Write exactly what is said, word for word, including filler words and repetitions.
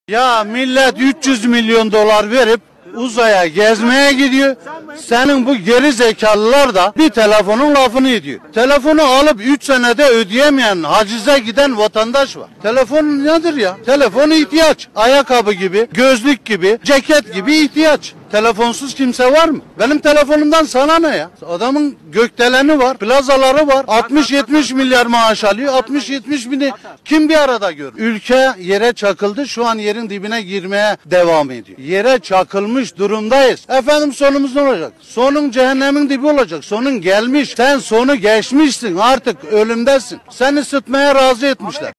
Ya millet üç yüz milyon dolar verip uzaya gezmeye gidiyor. Senin bu geri zekalılar da bir telefonun lafını ediyor. Telefonu alıp üç senede ödeyemeyen, hacize giden vatandaş var. Telefon nedir ya? Telefon ihtiyaç. Ayakkabı gibi, gözlük gibi, ceket gibi ihtiyaç. Telefonsuz kimse var mı? Benim telefonumdan sana ne ya? Adamın gökdeleni var, plazaları var. altmış yetmiş milyar maaş alıyor. altmış yetmiş bini kim bir arada görür? Ülke yere çakıldı. Şu an yerin dibine girmeye devam ediyor. Yere çakılmış durumdayız. Efendim sonumuz ne olacak? Sonun cehennemin dibi olacak. Sonun gelmiş. Sen sonu geçmişsin. Artık ölümdesin. Seni sıtmaya razı etmişler.